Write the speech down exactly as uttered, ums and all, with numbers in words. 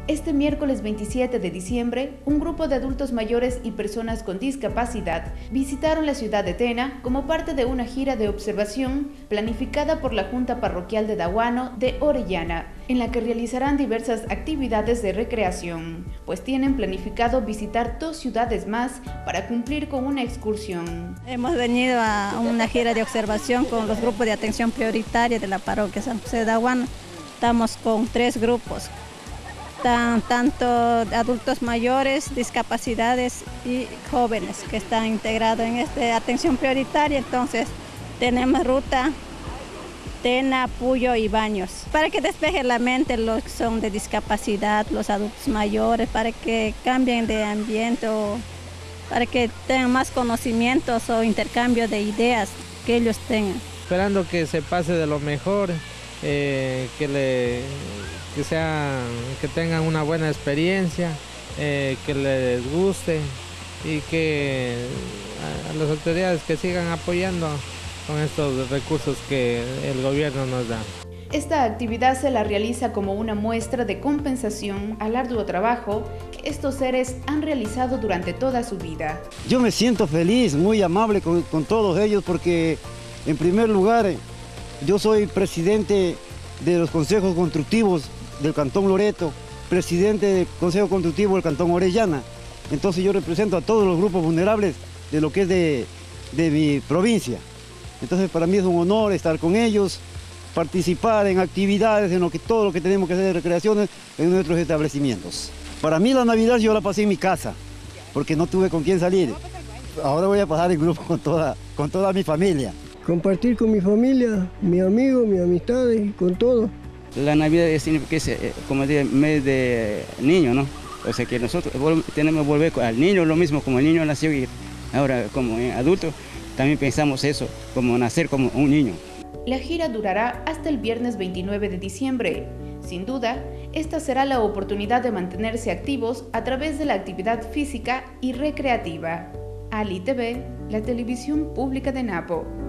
Este miércoles veintisiete de diciembre, un grupo de adultos mayores y personas con discapacidad visitaron la ciudad de Tena como parte de una gira de observación planificada por la Junta Parroquial de Dahuano de Orellana, en la que realizarán diversas actividades de recreación, pues tienen planificado visitar dos ciudades más para cumplir con una excursión. Hemos venido a una gira de observación con los grupos de atención prioritaria de la parroquia San José de Dahuano. Estamos con tres grupos. Tanto adultos mayores, discapacidades y jóvenes que están integrados en esta atención prioritaria. Entonces tenemos ruta Tena, Puyo y Baños, para que despeje la mente los que son de discapacidad, los adultos mayores, para que cambien de ambiente, o para que tengan más conocimientos o intercambio de ideas que ellos tengan. Esperando que se pase de lo mejor, eh, que le... Que, sea, que tengan una buena experiencia, eh, que les guste y que a, a las autoridades que sigan apoyando con estos recursos que el gobierno nos da. Esta actividad se la realiza como una muestra de compensación al arduo trabajo que estos seres han realizado durante toda su vida. Yo me siento feliz, muy amable con, con todos ellos porque, en primer lugar, yo soy presidente de los consejos constructivos del Cantón Loreto, presidente del Consejo Constructivo del Cantón Orellana. Entonces yo represento a todos los grupos vulnerables de lo que es de, de mi provincia. Entonces para mí es un honor estar con ellos, participar en actividades, en lo que, todo lo que tenemos que hacer de recreaciones en nuestros establecimientos. Para mí la Navidad yo la pasé en mi casa, porque no tuve con quién salir. Ahora voy a pasar en grupo con toda, con toda mi familia. Compartir con mi familia, mis amigos, mis amistades, con todo. La Navidad es, que es como de mes de niño, ¿no? O sea que nosotros tenemos que volver al niño lo mismo, como el niño nació y ahora como adulto también pensamos eso, como nacer como un niño. La gira durará hasta el viernes veintinueve de diciembre. Sin duda, esta será la oportunidad de mantenerse activos a través de la actividad física y recreativa. Ali T V, la televisión pública de Napo.